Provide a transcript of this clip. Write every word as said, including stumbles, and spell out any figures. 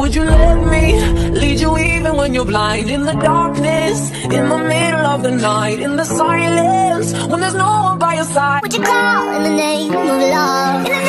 Would you let me lead you even when you're blind? In the darkness, in the middle of the night, in the silence, when there's no one by your side. Would you call in the name of love?